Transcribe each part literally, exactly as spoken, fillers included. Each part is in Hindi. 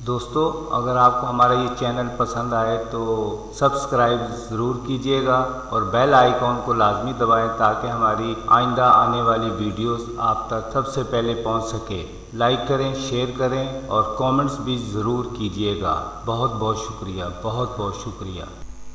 दोस्तों, अगर आपको हमारा ये चैनल पसंद आए तो सब्सक्राइब ज़रूर कीजिएगा और बेल आइकॉन को लाजमी दबाएं ताकि हमारी आइंदा आने वाली वीडियोस आप तक सबसे पहले पहुंच सके। लाइक करें, शेयर करें और कमेंट्स भी ज़रूर कीजिएगा। बहुत बहुत शुक्रिया, बहुत बहुत शुक्रिया।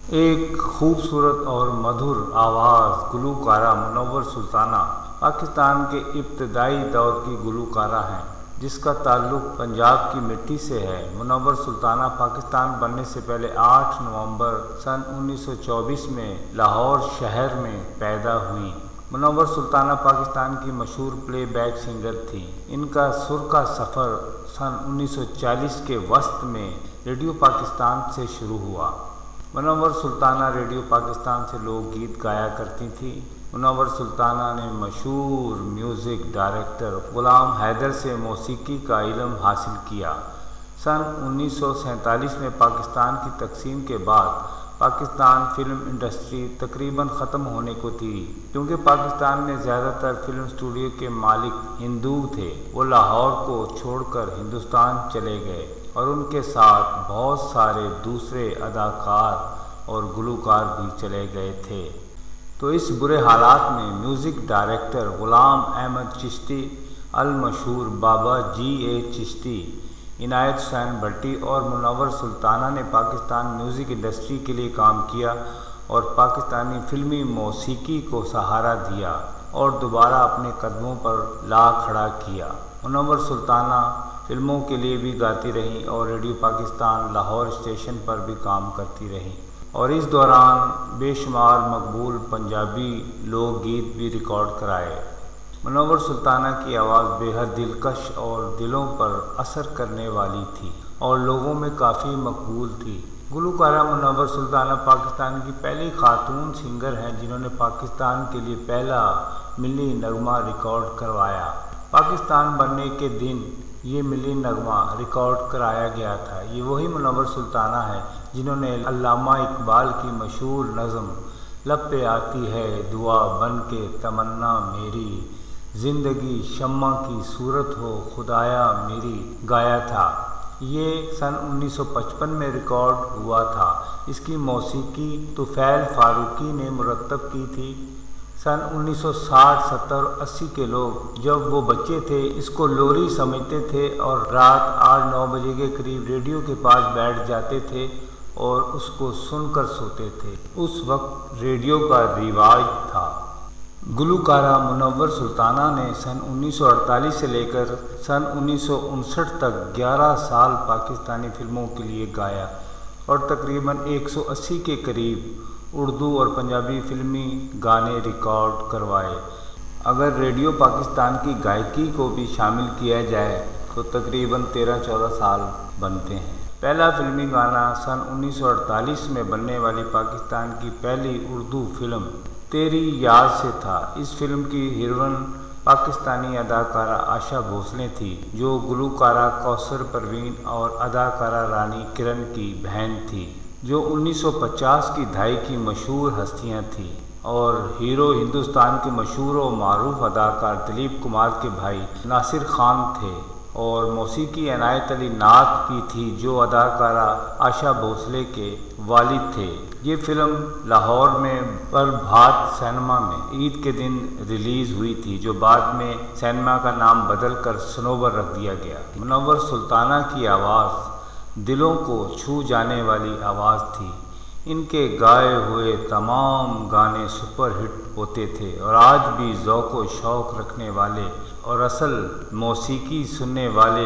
एक खूबसूरत और मधुर आवाज़ गुलूकारा मुनव्वर सुल्ताना पाकिस्तान के इब्तदाई दौर की गुलूकारा हैं, जिसका ताल्लुक़ पंजाब की मिट्टी से है। मुनव्वर सुल्ताना पाकिस्तान बनने से पहले आठ नवंबर सन उन्नीस सौ चौबीस में लाहौर शहर में पैदा हुई। मुनव्वर सुल्ताना पाकिस्तान की मशहूर प्लेबैक सिंगर थी। इनका सुर का सफ़र सन उन्नीस सौ चालीस के वस्त में रेडियो पाकिस्तान से शुरू हुआ। मुनव्वर सुल्ताना रेडियो पाकिस्तान से लोकगीत गाया करती थी। मुनव्वर सुल्ताना ने मशहूर म्यूज़िक डायरेक्टर ग़ुलाम हैदर से मौसीकी का इल्म हासिल किया। सन उन्नीस सौ सैंतालीस में पाकिस्तान की तकसीम के बाद पाकिस्तान फ़िल्म इंडस्ट्री तकरीबन ख़त्म होने को थी, क्योंकि पाकिस्तान में ज़्यादातर फिल्म स्टूडियो के मालिक हिंदू थे। वो लाहौर को छोड़कर हिंदुस्तान चले गए और उनके साथ बहुत सारे दूसरे अदाकार और गुलूकार भी चले गए थे। तो इस बुरे हालात में म्यूज़िक डायरेक्टर ग़ुलाम अहमद चिश्ती, अल मशहूर बाबा जी ए चिश्ती, इनायत हुसैन भट्टी और मुनव्वर सुल्ताना ने पाकिस्तान म्यूज़िक इंडस्ट्री के लिए काम किया और पाकिस्तानी फ़िल्मी मौसीकी को सहारा दिया और दोबारा अपने कदमों पर ला खड़ा किया। मुनव्वर सुल्ताना फ़िल्मों के लिए भी गाती रहीं और रेडियो पाकिस्तान लाहौर स्टेशन पर भी काम करती रहीं और इस दौरान बेशुमार मकबूल पंजाबी लोकगीत भी रिकॉर्ड कराए। मुनव्वर सुल्ताना की आवाज़ बेहद दिलकश और दिलों पर असर करने वाली थी और लोगों में काफ़ी मकबूल थी। गुलूकारा मुनव्वर सुल्ताना पाकिस्तान की पहली खातून सिंगर हैं जिन्होंने पाकिस्तान के लिए पहला मिली नगमा रिकॉर्ड करवाया। पाकिस्तान बनने के दिन ये मिली नगमा रिकॉर्ड कराया गया था। ये वही मुनव्वर सुल्ताना है जिन्होंने अल्लामा इकबाल की मशहूर नज़म लब पे आती है दुआ बन के तमन्ना मेरी, ज़िंदगी शम्मा की सूरत हो खुदाया मेरी गाया था। ये सन उन्नीस सौ पचपन में रिकॉर्ड हुआ था। इसकी मौसीकी तुफ़ैल फारूकी ने मुरत्तब की थी। सन उन्नीस सौ साठ, सत्तर और अस्सी के लोग जब वो बच्चे थे इसको लोरी समझते थे और रात आठ नौ बजे के करीब रेडियो के पास बैठ जाते थे और उसको सुनकर सोते थे। उस वक्त रेडियो का रिवाज था। गुलूकारा मुनव्वर सुल्ताना ने सन उन्नीस सौ अड़तालीस से लेकर सन उन्नीस सौ उनसठ तक ग्यारह साल पाकिस्तानी फ़िल्मों के लिए गाया और तकरीबन एक सौ अस्सी के करीब उर्दू और पंजाबी फ़िल्मी गाने रिकॉर्ड करवाए। अगर रेडियो पाकिस्तान की गायकी को भी शामिल किया जाए तो तकरीबन तेरह चौदह साल बनते हैं। पहला फ़िल्मी गाना सन उन्नीस सौ अड़तालीस में बनने वाली पाकिस्तान की पहली उर्दू फ़िल्म तेरी याद से था। इस फिल्म की हीरोइन पाकिस्तानी अदाकारा आशा भोसले थी, जो गुलूकारा कौसर परवीन और अदाकारा रानी किरण की बहन थी, जो उन्नीस सौ पचास की दहाई की मशहूर हस्तियां थीं। और हीरो हिंदुस्तान के मशहूर और मारूफ अदाकार दिलीप कुमार के भाई नासिर खान थे और मौसीकी इनायत अली नाथ की थी, जो अदाकारा आशा भोसले के वालिद थे। ये फ़िल्म लाहौर में प्रभात सिनेमा में ईद के दिन रिलीज़ हुई थी, जो बाद में सिनेमा का नाम बदल कर सनोबर रख दिया गया। मुनव्वर सुल्ताना की आवाज़ दिलों को छू जाने वाली आवाज़ थी। इनके गाए हुए तमाम गाने सुपरहिट होते थे और आज भी ज़ौक़ व शौक़ रखने वाले और असल मौसीकी सुनने वाले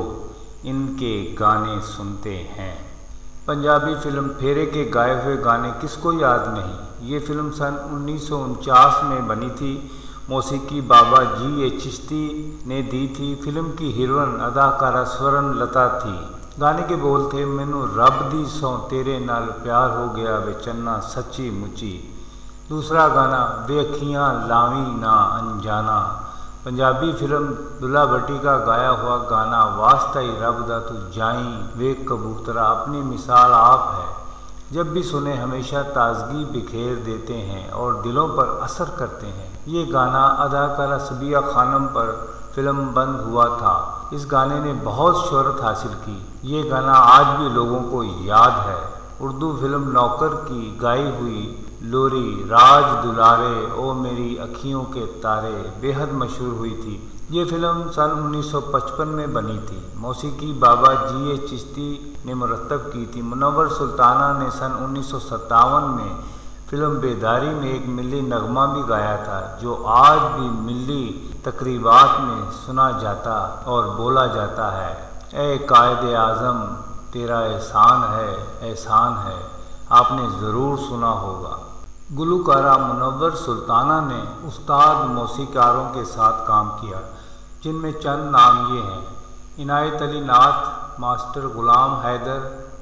लोग इनके गाने सुनते हैं। पंजाबी फ़िल्म फेरे के गाए हुए गाने किसको याद नहीं। ये फ़िल्म सन उन्नीस सौ उनचास में बनी थी। मौसीकी बाबा जी ए चिश्ती ने दी थी। फिल्म की हीरोइन अदाकारा स्वर्ण लता थी। गाने के बोल थे मैनू रब दी सौ तेरे नाल प्यार हो गया वे चन्ना सच्ची मुची। दूसरा गाना वे अखियाँ लावी ना अनजाना। पंजाबी फिल्म दुल्ला भट्टी का गाया हुआ गाना वास्ता ही रब दा तू जाई वे कबूतरा अपनी मिसाल आप है। जब भी सुने हमेशा ताजगी बिखेर देते हैं और दिलों पर असर करते हैं। ये गाना अदाकारा सबिया खानम पर फिल्म बंद हुआ था। इस गाने ने बहुत शोहरत हासिल की। ये गाना आज भी लोगों को याद है। उर्दू फिल्म नौकर की गाई हुई लोरी राज दुलारे ओ मेरी अखियों के तारे बेहद मशहूर हुई थी। ये फिल्म सन उन्नीस सौ पचपन में बनी थी। मौसीकी बाबा जी ए चिश्ती ने मुरतब की थी। मुनव्वर सुल्ताना ने सन उन्नीस सौ सत्तावन में फिल्म बेदारी में एक मिली नगमा भी गाया था, जो आज भी मिली तकरीबात में सुना जाता और बोला जाता है। ए कायदे आज़म तेरा एहसान है, एहसान है, आपने ज़रूर सुना होगा। गुलूकारा मुनव्वर सुल्ताना ने उस्ताद मौसीकारों के साथ काम किया, जिनमें चंद नाम ये हैं: Inayat Ali Nath, master Ghulam Haider,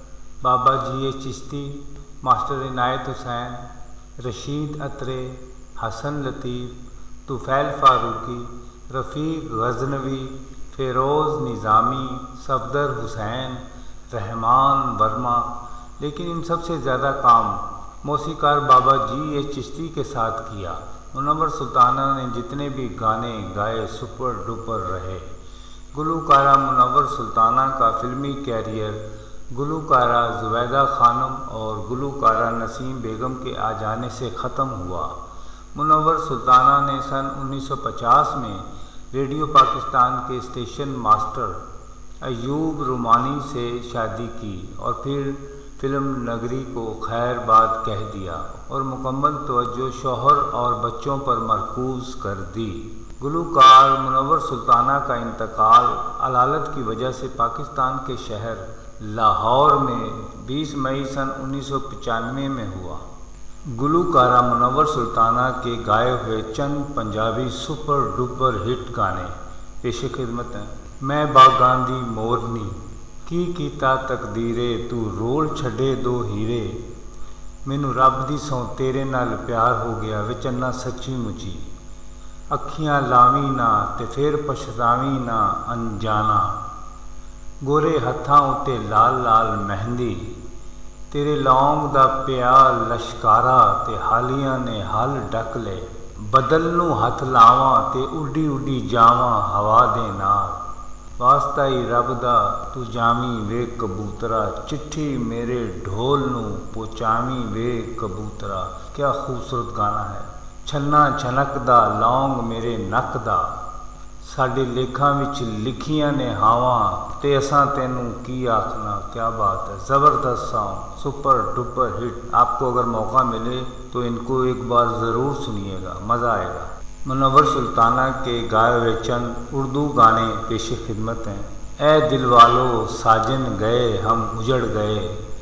Baba ji A Chishti, master Inayat Hussain, Rashid Attre, Hasan Latif, Tufail Farooqui, Rafiq Ghaznavi, Feroz Nizami, Safdar Hussain, Rehman Verma. लेकिन इन सबसे ज़्यादा काम मौसीकार बाबा जी ए चिश्ती के साथ किया। मुनव्वर सुल्ताना ने जितने भी गाने गाए सुपर डुपर रहे। गुलूकारा मुनव्वर सुल्ताना का फ़िल्मी कैरियर गुलूकारा ज़ुबैदा खानम और गुलूकारा नसीम बेगम के आ जाने से ख़त्म हुआ। मुनव्वर सुल्ताना ने सन उन्नीस सौ पचास में रेडियो पाकिस्तान के स्टेशन मास्टर अयूब रुमानी से शादी की और फिर फिल्म नगरी को खैर बात कह दिया और मुकम्मल तवज्जो शौहर और बच्चों पर मरकूज़ कर दी। गुलूकार मुनव्वर सुल्ताना का इंतकाल अलालत की वजह से पाकिस्तान के शहर लाहौर में बीस मई सन उन्नीस सौ पचानवे में हुआ। गुलूकारा मुनव्वर सुल्ताना के गाए हुए चंद पंजाबी सुपर डुपर हिट गाने पेश खिदमत हैं। मैं बागांदी मोरनी की कीता तकदीरे तू रोल छड़े दो हीरे, मैनू रब दी सौ तेरे नाल प्यार हो गया वे चन्ना सच्ची मुची, अखियां लावी ना ते फिर पछतावी ना अनजाना, गोरे हत्थां उत्ते लाल लाल मेहंदी, तेरे लौंग दा पिया लश्कारा ते हालियां ने हल डक ले, बदल नू हथ लावां ते उड्डी उड्डी जावां हवा दे नाल, वास्ता ही रब दा तू जावी वे कबूतरा, चिट्ठी मेरे ढोल नू पोचावी वे कबूतरा। क्या खूबसूरत गाना है। छन्ना छनकदा लौंग मेरे नक दा, साडे लेखां विच लिखियां ने हावां ते असां तेनू की आखना। क्या बात है, ज़बरदस्त सॉन्ग, सुपर डुपर हिट। आपको अगर मौका मिले तो इनको एक बार ज़रूर सुनिएगा, मज़ा आएगा। मुनव्वर सुल्ताना के गाए हुए चंद उर्दू गाने पेश खिदमत हैं। ए दिल वालो साजन गए हम उजड़ गए,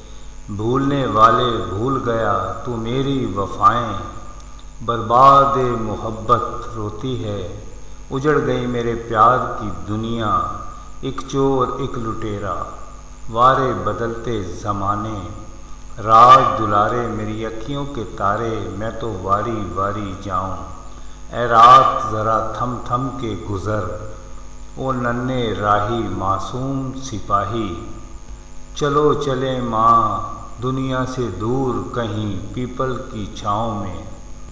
भूलने वाले भूल गया तू मेरी वफ़ाएं, बर्बाद मोहब्बत रोती है, उजड़ गई मेरे प्यार की दुनिया, एक चोर एक लुटेरा, वारे बदलते ज़माने, राज दुलारे मेरी अखियों के तारे, मैं तो वारी वारी जाऊं, ए रात ज़रा थम थम के गुज़र, ओ नन्हे राही मासूम सिपाही, चलो चले माँ दुनिया से दूर कहीं पीपल की छाँव में,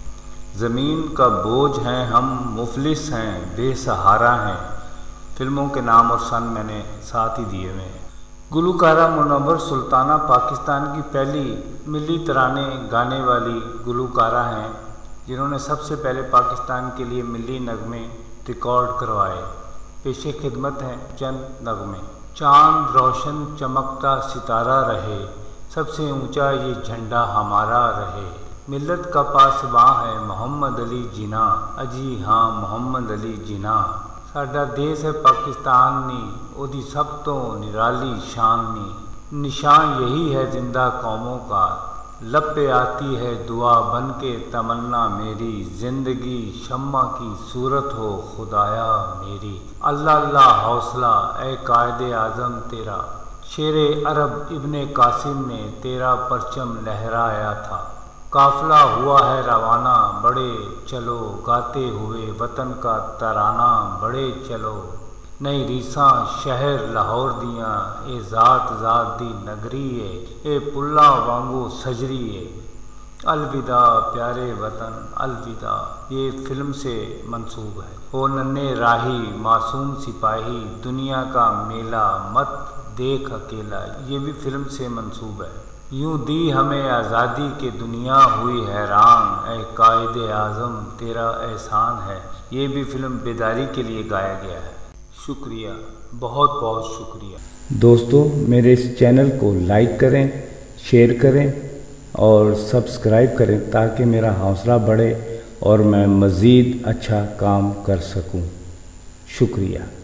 ज़मीन का बोझ हैं हम मुफलिस हैं बेसहारा हैं। फिल्मों के नाम और सन मैंने साथ ही दिए हुए हैं। गुलूकारा मुनव्वर सुल्ताना पाकिस्तान की पहली मिली तराने गाने वाली गुलूकारा हैं, जिन्होंने सबसे पहले पाकिस्तान के लिए मिली नगमे रिकॉर्ड करवाए। पेशे खिदमत हैं चंद नगमे। चांद रोशन चमकता सितारा रहे, सबसे ऊंचा ये झंडा हमारा रहे, मिल्लत का पासबां है मोहम्मद अली जिना, अजी हाँ मोहम्मद अली जिना, साडा देश है पाकिस्तान नी ओदी सब तो निराली शान नी, निशान यही है जिंदा कौमों का, लब पे आती है दुआ बन के तमन्ना मेरी, जिंदगी शम्मा की सूरत हो खुदाया मेरी, अल्लाह अल्लाह हौसला ए कायदे आज़म तेरा, शेरे अरब इब्ने कासिम ने तेरा परचम लहराया था, काफिला हुआ है रवाना बड़े चलो, गाते हुए वतन का तराना बड़े चलो, नहीं रीसा शहर लाहौर दियाँ ए ज़ात ज़ात दी नगरी है, ए पुल्ला वांगू सजरी है, अलविदा प्यारे वतन अलविदा, ये फिल्म से मंसूब है। ओ नन्हे राही मासूम सिपाही, दुनिया का मेला मत देख अकेला, ये भी फिल्म से मंसूब है। यूं दी हमें आज़ादी के दुनिया हुई हैरान, ए कायदे आज़म तेरा एहसान है, ये भी फिल्म बेदारी के लिए गाया गया है। शुक्रिया, बहुत बहुत शुक्रिया। दोस्तों मेरे इस चैनल को लाइक करें, शेयर करें और सब्सक्राइब करें ताकि मेरा हौसला बढ़े और मैं मज़ीद अच्छा काम कर सकूं। शुक्रिया।